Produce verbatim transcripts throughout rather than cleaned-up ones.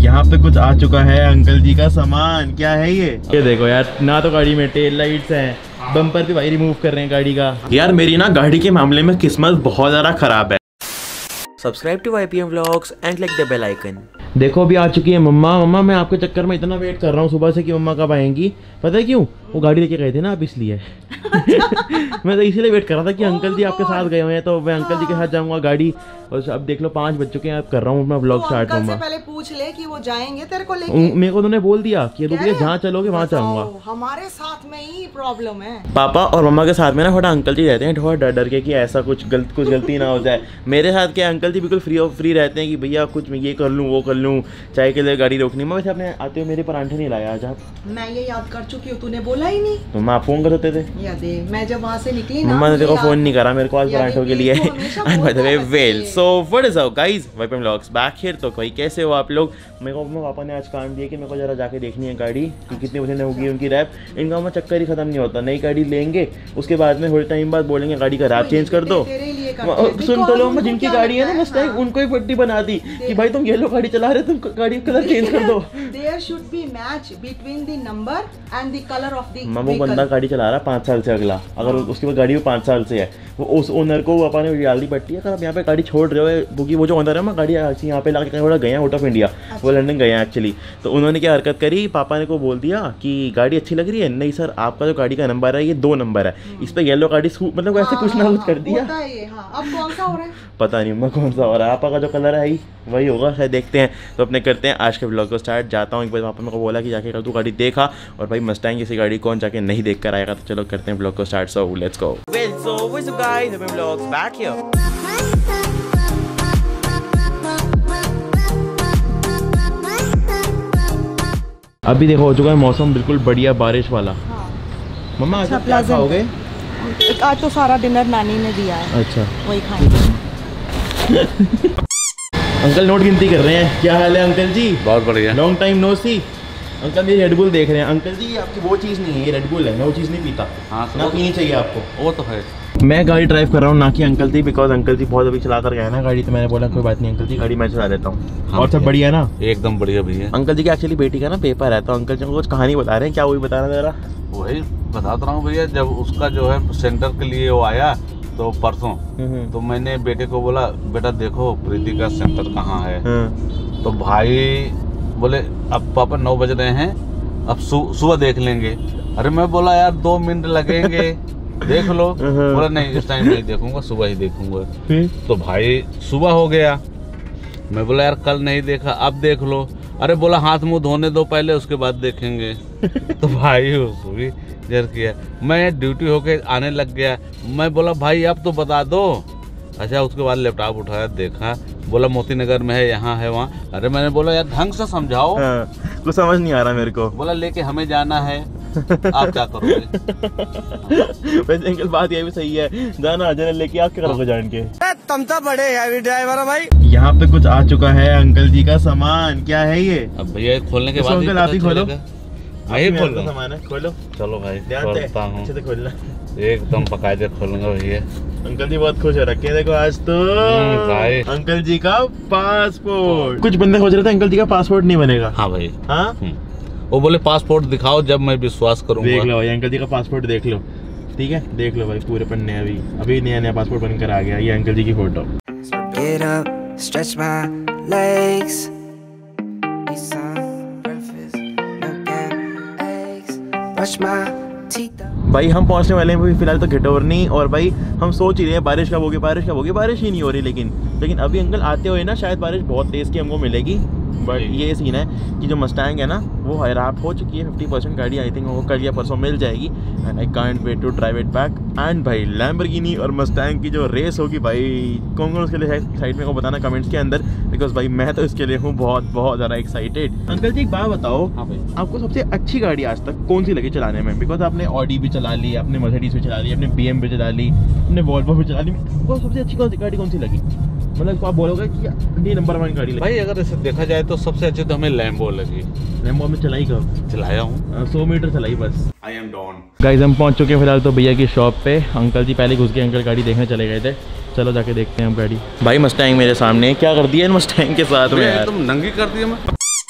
यहाँ पे कुछ आ चुका है अंकल जी का सामान। क्या है ये? ये देखो यार, ना तो गाड़ी में टेल लाइट्स हैं, बम्पर भी भाई रिमूव कर रहे हैं गाड़ी का। यार मेरी ना गाड़ी के मामले में किस्मत बहुत ज़्यादा खराब है। Subscribe to Y P M vlogs and click the bell icon. देखो अभी आ चुकी है मम्मा। मम्मा मैं आपके चक्कर में इतना वेट कर रहा हूँ सुबह से कि मम्मा कब आएंगी। पता है क्यों? वो गाड़ी लेके गए थे ना आप, इसलिए मैं तो इसीलिए वेट कर रहा था कि अंकल जी आपके साथ गए हुए हैं तो मैं अंकल जी के साथ जाऊंगा गाड़ी। और अब देख लो पाँच बज चुके हैं, अब कर रहा हूँ मैं व्लॉग स्टार्ट। मम्मा पहले पूछ ले कि वो जाएंगे तेरे को लेके। मेरे को उन्होंने बोल दिया कि रुकिए जहाँ चलोगे वहाँ जाऊंगा। हमारे साथ में ही प्रॉब्लम है। पापा और मम्मा के साथ में ना थोड़ा अंकल जी रहते हैं थोड़ा डर डर के कि ऐसा कुछ गलत कुछ गलती ना हो जाए। मेरे साथ क्या अंकल जी बिल्कुल फ्री ऑफ फ्री रहते हैं कि भैया कुछ मैं ये कर लूँ वो कर लूँ, चाय के लिए गाड़ी रोकनी। मैं वैसे अपने आते हुए मेरे परांठे नहीं लाया आज। आप मैं ये याद कर चुकी हूँ, तूने बोला ही नहीं। तो मैं फोन कर देते थे याद है, मैं जब वहाँ से निकली ना, मम्मा ने देखो फोन नहीं करा मेरे को आज परांठों के लिए। And by the way well so what is up guys, Y P M vlogs back here. तो भाई कैसे हो आप लोग? मेरे को अपने पापा ने आज काम दिया कि मेरे को जरा जाके देखनी है गाड़ी कि कितने बजे होगी उनकी रैप। इनका मैं चक्कर ही खत्म नहीं होता। नई गाड़ी लेंगे उसके बाद में थोड़े टाइम बाद बोलेंगे गाड़ी का रैप चेंज कर दो। सुन तो लो, मैं जिनकी गाड़ी है ना मस्टैंग उनको ही पट्टी बना दी कि भाई तुम येलो गाड़ी चला रहे तुम गाड़ी कलर चेंज कर दो। There should be match between the number and the colour of the वो बंदा गाड़ी चला रहा है पाँच साल से, अगला अगर उसके पास गाड़ी वो पाँच साल से है, वो उस ओनर को पापा ने डाल दी पट्टी है। अगर आप यहाँ पे गाड़ी छोड़ रहे हो क्योंकि वो जो ओनर है ना गाड़ी यहाँ पे लाके थोड़ा गए हैं आउट ऑफ इंडिया, वो लंदन गए हैं एक्चुअली। तो उन्होंने क्या हरकत करी, पापा ने को बोल दिया कि गाड़ी अच्छी लग रही है। नहीं सर आपका जो गाड़ी का नंबर है ये दो नंबर है, इस पर येलो गाड़ी मतलब ऐसे कुछ ना कुछ कर दिया। अब कौन सा हो रहा है पता नहीं मैं कौन सा हो रहा है। आपका का जो कलर है वही होगा शायद, देखते हैं। तो अपने करते हैं आज के ब्लॉग को स्टार्ट। जाता हूँ एक बार पापा मेरे को बोला कि जाके कर तू गाड़ी देखा, और भाई मस्टैंग जैसी गाड़ी कौन जाके नहीं देख कर आएगा। तो चलो करते हैं ब्लॉग को start. So let's go. Well so what's up guys, Y P M vlogs back here. अभी देखो हो चुका है मौसम बिल्कुल बढ़िया बारिश वाला। हाँ। मम्मा आज क्या खाओगे? आज तो सारा डिनर नानी ने दिया है। अच्छा वही खाएंगे। अंकल नोट गिनती कर रहे हैं। क्या हाल है अंकल जी? बहुत बढ़िया। Long time no see. Uncle ये रेडबुल देख रहे हैं। अंकल जी आपकी वो चीज़ नहीं है, ये रेडबुल है, मैं वो चीज़ नहीं पीता। हाँ ना पीनी चाहिए आपको। वो तो है। मैं गाड़ी ड्राइव कर रहा हूँ ना कि uncle ji, because uncle ji बहुत अभी चला कर गए ना गाड़ी। तो मैंने बोला कोई बात नहीं अंकल जी गाड़ी मैं चला लेता हूँ। हाँ, और सब बढ़िया ना? एकदम बढ़िया भैया। अंकल जी की एक्चुअली बेटी का ना पेपर है, तो अंकल जी को कुछ कहानी बता रहे हैं। क्या वही बताना जरा? वही बताता रहा हूँ भैया। जब उसका जो है सेंटर के लिए वो आया तो परसों, तो मैंने बेटे को बोला बेटा देखो प्रीति का सेंटर कहाँ है। तो भाई बोले अब पापा नौ बज रहे हैं, अब सुबह देख लेंगे। अरे मैं बोला यार दो मिनट लगेंगे देख लो। बोला नहीं इस टाइम नहीं देखूंगा, सुबह ही देखूंगा। तो भाई सुबह हो गया। मैं बोला यार कल नहीं देखा अब देख लो। अरे बोला हाथ मुंह धोने दो पहले उसके बाद देखेंगे। तो भाई उसको भी जर किया। मैं ड्यूटी होके आने लग गया। मैं बोला भाई अब तो बता दो। अच्छा उसके बाद लैपटॉप उठाया देखा, बोला मोती नगर में है, यहाँ है वहाँ। अरे मैंने बोला यार ढंग से समझाओ। हाँ, कुछ समझ नहीं आ रहा मेरे को। बोला लेके हमें जाना है, आप क्या करोगे? वैसे अंकल बात ये भी सही है, जाना जाना लेके आप क्या करोगे जान के? तुम तो बड़े हैवी ड्राइवर हो भाई। यहाँ पे कुछ आ चुका है अंकल जी का सामान। क्या है ये? अब भैया खोलने के बाद अंकल आप ही खोलो। आइए खोलो सामान है, खोलो। चलो भाई खोलता हूँ, अच्छे से खोलना। एकदम पकाए खोलूंगा भैया। अंकल जी बहुत खुश हो रखे हैं देखो आज तो। भाई अंकल जी का पासपोर्ट। कुछ बंदे सोच रहे थे अंकल जी का पासपोर्ट नहीं बनेगा। हाँ भाई। हाँ वो बोले पासपोर्ट दिखाओ जब मैं विश्वास करूंगा। देख लो भाई अंकल जी का पासपोर्ट देख लो। ठीक है देख लो भाई पूरे पन्ने। अभी अभी नया नया पासपोर्ट बनकर आ गया। ये अंकल जी की फोटो। Get up, stretch my legs. Brush my teeth. भाई हम पहुंचने वाले हैं फिलहाल तो घिटोरनी। और भाई हम सोच ही रहे हैं बारिश कब होगी बारिश कब होगी। बारिश ही नहीं हो रही लेकिन लेकिन अभी अंकल आते हुए ना शायद बारिश बहुत तेज़ की हमको मिलेगी। बट ये सीन है कि जो मस्टैंग है ना वो रैप हो चुकी है फिफ्टी परसेंट गाड़ी। आई थिंक वो कल या परसों मिल जाएगी। And I can't wait to drive it back. And भाई लैम्बोर्गिनी और मस्टैंग की जो रेस होगी भाई, कौन कौन उसके लिए साइड में को बताना कमेंट्स के अंदर, बिकॉज भाई मैं तो इसके लिए हूँ बहुत बहुत ज़्यादा एक्साइटेड। अंकल जी एक बात बताओ। हाँ भाई। आपको सबसे अच्छी गाड़ी आज तक कौन सी लगी चलाने में? बिकॉज आपने ऑडी भी चला ली, आपने मर्सिडीज भी चला ली, आपने बी एम भी चला ली, आपने वॉल्वो भी चला ली। आपको सबसे अच्छी गाड़ी कौन सी लगी? मतलब आप बोलोगे कि नंबर वन गाड़ी लगी? भाई अगर ऐसे देखा जाए तो सबसे अच्छी तो हमें लैम्बो लगी। लैम्बो में चलाई कब? चलाया हूँ सौ मीटर चलाई बस। I am don. गाइस हम पहुंच चुके हैं फिलहाल तो भैया की शॉप पे। अंकल जी पहले घुस गए, अंकल गाड़ी देखने चले गए थे। चलो जाके देखते हैं हम गाड़ी। भाई मस्टैंग मेरे सामने। क्या कर दिया इन मस्टैंग के साथ में यार? तुम नंगी कर दिया। मैं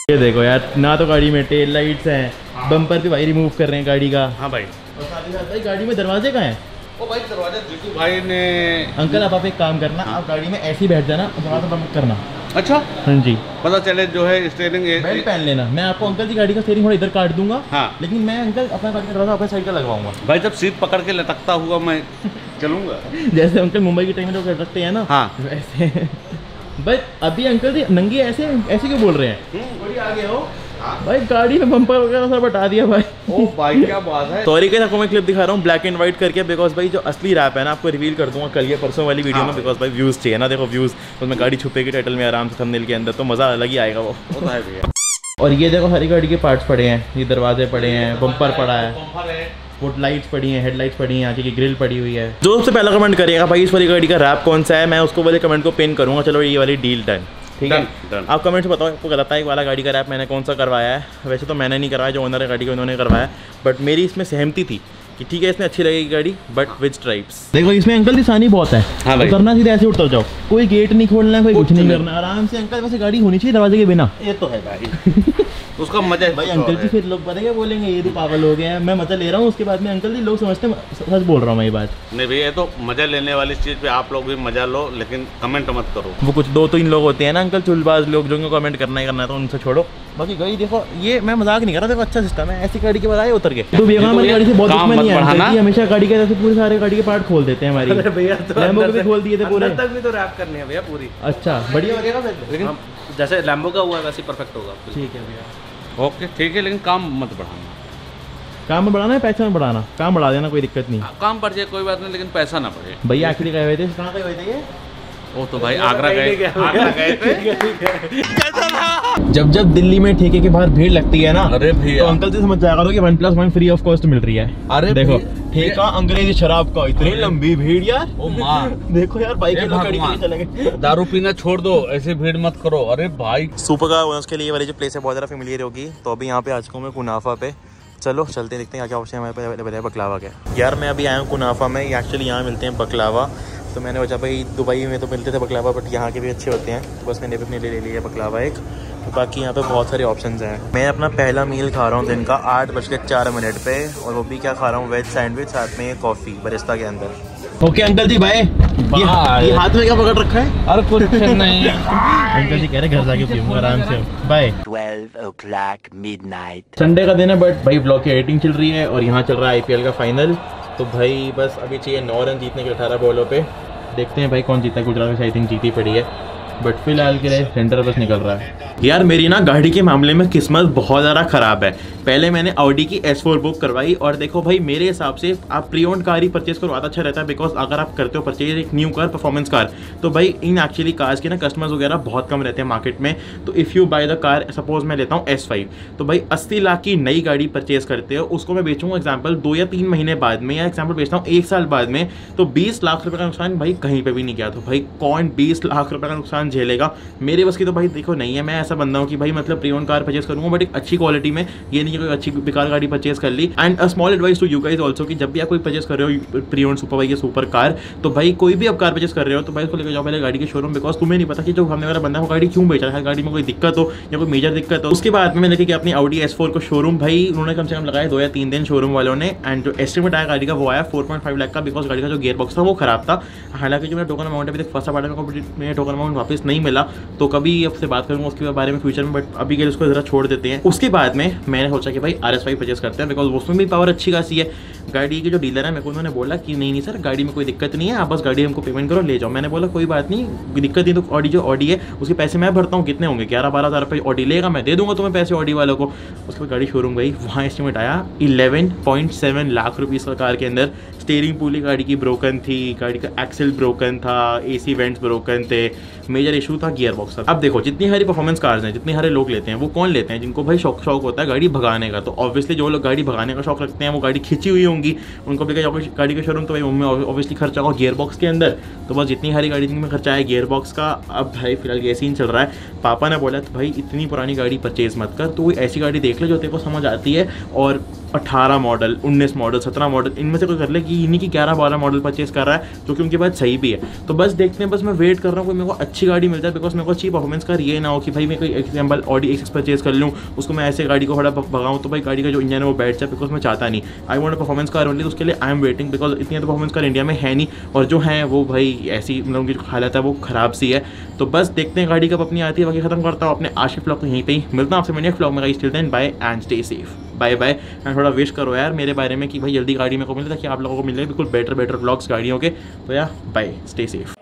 ये देखो यार, ना तो गाड़ी में टेल लाइट्स हैं, हाँ। बम्पर पे भाई रिमूव कर रहे हैं गाड़ी का। हाँ भाई। और साथ ही साथ भाई गाड़ी में दरवाजे कहाँ हैं? ओ भाई दरवाजा जीतू भाई ने। अंकल आप आप एक काम करना, आप गाड़ी में ऐसे ही बैठ जाना, दरवाजा बंद करना। अच्छा हाँ जी, पता चले जो है स्टीयरिंग बेल्ट पहन लेना। मैं आपको अंकल की गाड़ी का स्टीयरिंग थोड़ा इधर काट दूंगा। हाँ। लेकिन मैं अंकल अपना गाड़ी का दरवाजा अपने साइड का लगवाऊंगा। भाई जब सीट पकड़ के लटकता हुआ मैं चलूंगा। जैसे अंकल मुंबई की टाइम में लोग रखते हैं ना, हाँ। वैसे। बट अभी अंकल जी नंगी ऐसे ऐसे क्यों बोल रहे हैं? थोड़ी आगे हो भाई, गाड़ी में बम्पर वगैरह सब हटा दिया भाई। ओ भाई क्या बात है। सॉरी कि आपको मैं क्लिप दिखा रहा हूँ ब्लैक एंड व्हाइट करके, बिकॉज भाई जो असली रैप है ना आपको रिवील कर दूंगा कल या परसों वाली वीडियो हाँ। में, बिकॉज भाई व्यूज चाहिए ना। देखो व्यूज, तो मैं गाड़ी छुपेगी टाइटल में आराम से थंबनेल के अंदर, तो मजा अलग ही आएगा वो। होता है भैया। और ये देखो सारी गाड़ी के पार्ट्स पड़े हैं, ये दरवाजे पड़े हैं, बम्पर पड़ा है, फुट लाइट्स पड़ी हैं, हेडलाइट्स पड़ी हैं, आगे की ग्रिल पड़ी हुई है। जो सबसे पहला कमेंट करिएगा भाई इस वाली गाड़ी का रैप कौन सा है, मैं उसको वाले कमेंट को पिन करूंगा। चलो ये वाली डील डन, ठीक है। डन। आप कमेंट से बताओ आपको गलता है वाला गाड़ी का रैप मैंने कौन सा करवाया है। वैसे तो मैंने नहीं करवाया, जो ओनर है गाड़ी का उन्होंने करवाया, बट मेरी इसमें सहमति थी कि ठीक है इसमें अच्छी लगेगी गाड़ी, बट विद स्ट्राइप्स। देखो इसमें अंकल निशानी बहुत है। हाँ भाई। तो करना सीधे ऐसे उतर जाओ, कोई गेट नहीं खोलना, कोई कुछ नहीं करना, आराम से अंकल वैसे गाड़ी होनी चाहिए दरवाजे के बिना। ये तो है भाई। उसका मजा भाई अंकल जी फिर लोग पता क्या बोलेंगे, ये तो पागल हो गया है। मैं मजा ले रहा हूँ, उसके बाद में अंकल जी लोग समझते हैं सच बोल रहा हूँ मैं ये बात। नहीं भैया, ये तो मजा लेने वाली चीज पे आप लोग भी मजा लो, लेकिन कमेंट मत करो। वो कुछ दो तीन लोग होते हैं ना अंकल चुलबाज लोग, जो कमेंट करना ही करना है तो उनसे छोड़ो। बाकी गाड़ी देखो, ये मैं मजाक नहीं कर रहा, देखो अच्छा सिस्टम है। ऐसी गाड़ी के बाद आए उतर के तो भैया हमारी गाड़ी से बहुत दुश्मनी है अंकल जी, हमेशा गाड़ी के जैसे पूरे सारे गाड़ी के पार्ट खोल देते हैं हमारी। भैया तो लैम्बो के अंदर भी से- खोल दिए थे पूरे। अंदर तक भी तो रैप करनी है भैया पूरी। अच्छा बढ़िया वगैरह फिर, लेकिन हम जैसे लैम्बो का हुआ है वैसे परफेक्ट होगा। ठीक है भैया, ओके ठीक है, लेकिन काम मत बढ़ाना। काम में बढ़ाना है पैसा में बढ़ाना, काम बढ़ा देना कोई दिक्कत नहीं। काम बढ़ जाए कोई बात नहीं, लेकिन पैसा ना बढ़े। भैया एक्चुअली गए हुए थे, कहाँ गए हुए थे ये? वो तो भाई आगरा गए, आगरा गए थे। जब जब दिल्ली में ठेके के बाहर भीड़ लगती है ना, अरे भैया तो अंकल से समझ जाया करो कि one plus one free of cost मिल रही है। अरे देखो भैया- ठेका अंग्रेजी शराब का, इतनी लंबी भीड़ यार। ओ माँ, देखो यार बाइक हे के लोग गाड़ी भगवान। के चले गए। दारू पीना छोड़ दो, ऐसे भीड़ मत करो। अरे भाई सुपर कार ओनर्स के लिए वाली जो प्लेस है बहुत ज़्यादा फेमिलियर होगी, तो अभी यहाँ पे आ चुका हूँ मैं कुनाफा पे। चलो चलते हैं, देखते हैं क्या क्या ऑप्शन हमारे पास अवेलेबल है बकलावा के। यार मैं अभी आया हूँ कुनाफा में, एक्चुअली यहाँ मिलते हैं बकलावा। तो मैंने सोचा भाई दुबई में तो मिलते थे बकलावा, बट यहाँ के भी अच्छे होते हैं, तो बस मैंने भी अपने लिए ले लिया बकलावा एक। तो बाकी यहाँ पे बहुत सारे ऑप्शंस हैं। मैं अपना पहला मील खा रहा हूँ दिन का आठ बज के चार मिनट पे, और वो भी क्या खा रहा हूँ, वेज सैंडविच, साथ में कॉफ़ी बरिस्ता के अंदर। Okay uncle ji bye. ये, ये हाथ में क्या पकड़ रखा है? अरे कुछ नहीं। अंकल जी कह रहे घर जाके पीऊंगा आराम से। Bye. twelve o'clock midnight. Sunday का दिन है, बट भाई ब्लॉग की एडिटिंग चल रही है और यहाँ चल रहा है आईपीएल का फाइनल। तो भाई बस अभी चाहिए नौ रन जीतने के अठारह बॉलों पे। देखते हैं भाई कौन जीता है। गुजरात में आई थिंक जीती पड़ी है, बट फिलहाल के लिए सेंटर बस निकल रहा है। यार मेरी ना गाड़ी के मामले में किस्मत बहुत ज़्यादा ख़राब है। पहले मैंने ऑडी की एस फोर बुक करवाई, और देखो भाई मेरे हिसाब से आप प्री ओन्ड कार ही परचेज करो, ज़्यादा अच्छा रहता है। बिकॉज अगर आप करते हो परचेज एक न्यू कार, परफॉर्मेंस कार, तो भाई इन एक्चुअली कार्स के ना कस्टमर्स वगैरह बहुत कम रहते हैं मार्केट में। तो if you buy the car, suppose मैं लेता हूँ एस फाइव, तो भाई अस्सी लाख की नई गाड़ी परचेज करते हो, उसको मैं बेचूंगा एग्जाम्पल दो या तीन महीने बाद में, या एग्जाम्पल बेचता हूँ एक साल बाद में, तो बीस लाख रुपये का नुकसान भाई कहीं पर भी नहीं किया। तो भाई कौन बीस लाख रुपये का नुकसान झेलेगा? मेरे बस की तो भाई देखो नहीं है। मैं ऐसा बंदा हूँ कि भाई मतलब प्री ओन्ड कार परचेज करूँगा, बट एक अच्छी क्वालिटी में, ये नहीं कि कोई अच्छी बेकार गाड़ी परचेज कर ली। And a small advice to you guys also कि जब भी आप कोई परचेज कर रहे हो प्री ओन्ड सुपर बाइक या सुपर कार, तो भाई कोई भी आप कार परचेज कर रहे हो तो भाई उसको लेकर जाओ पहले गाड़ी के शोरूम, बिकॉज तुम्हें नहीं पता कि जो हमने वाला बंदा है वो गाड़ी क्यों बेच रहा है, गाड़ी में कोई दिक्कत हो या कोई मेजर दिक्कत हो। उसके बाद में मैं लेके गया अपनी ऑडी एस फोर को शोरूम। भाई उन्होंने कम से कम लगाया दो या तीन दिन शोरूम वालों ने, एंड जो एस्टिमेट आया गाड़ी का वो आया फोर पॉइंट फाइव लाख का, बिकॉज गाड़ी का जो गियर बॉक्स था वो खराब था। हालांकि जो मेरा टोकन अमाउंट अभी तक फंसा पड़ा है, मेरा टोकन अमाउंट वापस नहीं मिला, तो कभी आपसे बात करूँगा उसके बारे में फ्यूचर में, बट अभी के लिए उसको जरा छोड़ देते हैं। उसके बाद में मैंने सोचा कि भाई आर एस फाइव परचेज करते हैं, बिकॉज उसमें भी पावर अच्छी खासी है। गाड़ी के जो डीलर है मेरे को उन्होंने बोला कि नहीं नहीं सर गाड़ी में कोई दिक्कत नहीं है, आप बस गाड़ी हमको पेमेंट करो ले जाओ। मैंने बोला कोई बात नहीं, दिक्कत नहीं, तो ऑडी जो ऑडी है उसके पैसे मैं भरता हूँ, कितने होंगे ग्यारह बारह हज़ार रुपये ऑडी लेगा, मैं दे दूंगा तुम्हें पैसे ऑडी वालों को। उसके बाद गाड़ी शोरूम गई, वहाँ एस्टिमेट आया eleven point seven lakh rupees का कार के अंदर। स्टीयरिंग पूरी गाड़ी की ब्रोकन थी, गाड़ी का एक्सेल ब्रोकन था, एसी वेंट्स ब्रोकन थे, मेजर इशू था गियर बॉक्स का। अब देखो जितनी सारी परफॉर्मेंस कार्स हैं, जितने सारे लोग लेते हैं, वो कौन लेते हैं? जिनको भाई शौक शौक होता है गाड़ी भगाने का। तो ऑब्वियसली जो लोग गाड़ी भगाने का शौक रखते हैं वो गाड़ी खिंची हुई होंगी, महंगी, उनको भी जाओगे गाड़ी का शोरूम तो भाई उनमें ऑब्वियसली खर्चा होगा गियर बॉक्स के अंदर। तो बस जितनी सारी गाड़ी में खर्चा है गियर बॉक्स का। अब भाई फिलहाल ये सीन चल रहा है, पापा ने बोला तो भाई इतनी पुरानी गाड़ी परचेज़ मत कर, तो कोई ऐसी गाड़ी देख ले जो तेरे को समझ आती है, और अठारह मॉडल, उन्नीस मॉडल, सत्रह मॉडल, इनमें से कोई कर ले कि इन्हीं की ग्यारह बारह मॉडल परचेस कर रहा है जो कि उनके पास सही भी है। तो बस देखते हैं, बस मैं वेट कर रहा हूँ कोई मेरे को अच्छी गाड़ी मिल जाए, बिकॉज मेरे को अच्छी परफॉर्मेंस कर ये ना हो कि भाई मैं कोई एग्जाम्पल ऑडी एक्स परचेस कर लूँ, उसको मैं ऐसे गाड़ी को थोड़ा भगाऊँ तो भाई गाड़ी का जो इंजन है वो बैठ जाए, बिकॉज मैं चाहता नहीं। I want performance car only, उसके लिए आई एम वेटिंग, बिकॉज इतनी तो परफॉर्मेंस कार इंडिया में है नहीं, और जो है वो भाई ऐसी मतलब उनकी जो हालत है वो ख़राब सी है। तो बस देखते हैं गाड़ी कब अपनी आती है। बाकी खत्म करता हूँ अपने आज के व्लॉग को यहीं पे ही, मिलता हूँ आपसे नेक्स्ट व्लॉग में। Guys till then bye and stay safe, bye bye. And थोड़ा विश करो यार मेरे बारे में कि भाई जल्दी गाड़ी मेरे को मिले, ताकि आप लोगों को मिले बिल्कुल बेटर बेटर व्लॉग्स गाड़ियों के। तो यार bye, stay safe.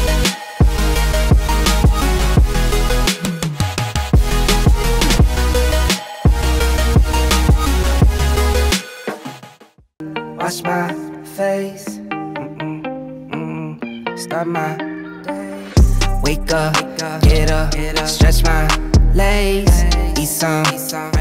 Wash my face, mm-mm, mm-mm. Start my day. Wake up, get up, stretch my legs, eat some